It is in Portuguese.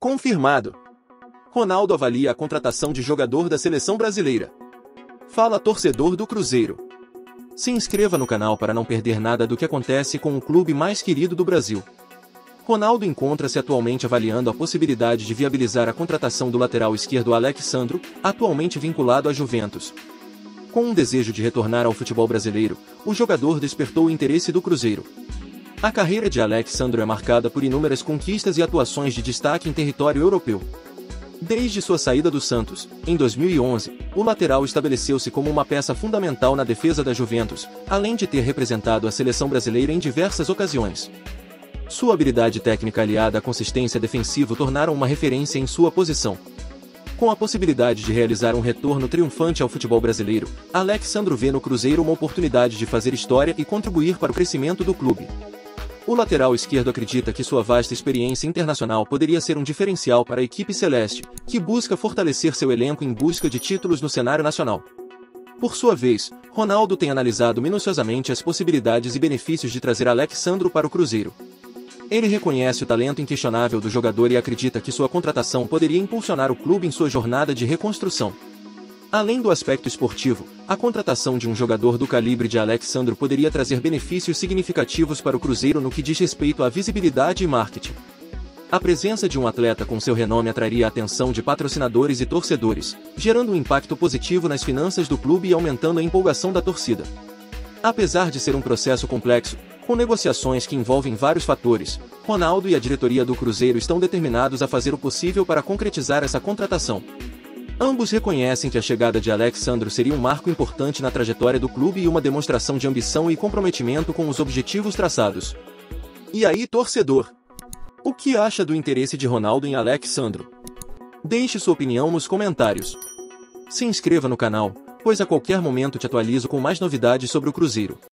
Confirmado. Ronaldo avalia a contratação de jogador da seleção brasileira. Fala torcedor do Cruzeiro. Se inscreva no canal para não perder nada do que acontece com o clube mais querido do Brasil. Ronaldo encontra-se atualmente avaliando a possibilidade de viabilizar a contratação do lateral esquerdo Alex Sandro, atualmente vinculado à Juventus. Com um desejo de retornar ao futebol brasileiro, o jogador despertou o interesse do Cruzeiro. A carreira de Alex Sandro é marcada por inúmeras conquistas e atuações de destaque em território europeu. Desde sua saída do Santos, em 2011, o lateral estabeleceu-se como uma peça fundamental na defesa da Juventus, além de ter representado a seleção brasileira em diversas ocasiões. Sua habilidade técnica aliada à consistência defensiva tornaram uma referência em sua posição. Com a possibilidade de realizar um retorno triunfante ao futebol brasileiro, Alex Sandro vê no Cruzeiro uma oportunidade de fazer história e contribuir para o crescimento do clube. O lateral esquerdo acredita que sua vasta experiência internacional poderia ser um diferencial para a equipe celeste, que busca fortalecer seu elenco em busca de títulos no cenário nacional. Por sua vez, Ronaldo tem analisado minuciosamente as possibilidades e benefícios de trazer Alex Sandro para o Cruzeiro. Ele reconhece o talento inquestionável do jogador e acredita que sua contratação poderia impulsionar o clube em sua jornada de reconstrução. Além do aspecto esportivo, a contratação de um jogador do calibre de Alex Sandro poderia trazer benefícios significativos para o Cruzeiro no que diz respeito à visibilidade e marketing. A presença de um atleta com seu renome atrairia a atenção de patrocinadores e torcedores, gerando um impacto positivo nas finanças do clube e aumentando a empolgação da torcida. Apesar de ser um processo complexo, com negociações que envolvem vários fatores, Ronaldo e a diretoria do Cruzeiro estão determinados a fazer o possível para concretizar essa contratação. Ambos reconhecem que a chegada de Alex Sandro seria um marco importante na trajetória do clube e uma demonstração de ambição e comprometimento com os objetivos traçados. E aí, torcedor? O que acha do interesse de Ronaldo em Alex Sandro? Deixe sua opinião nos comentários. Se inscreva no canal, pois a qualquer momento te atualizo com mais novidades sobre o Cruzeiro.